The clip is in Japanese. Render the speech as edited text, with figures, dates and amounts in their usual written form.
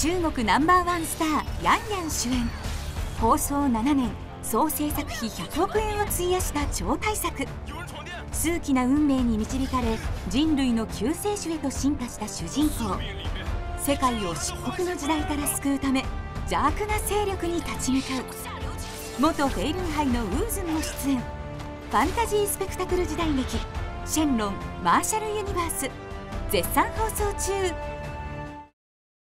中国ナンバーワンスターヤンヤン主演、放送7年総制作費100億円を費やした超大作。数奇な運命に導かれ人類の救世主へと進化した主人公、世界を漆黒の時代から救うため邪悪な勢力に立ち向かう。元フェイルンハイのウーズンも出演。ファンタジースペクタクル時代劇「シェンロンマーシャルユニバース」絶賛放送中。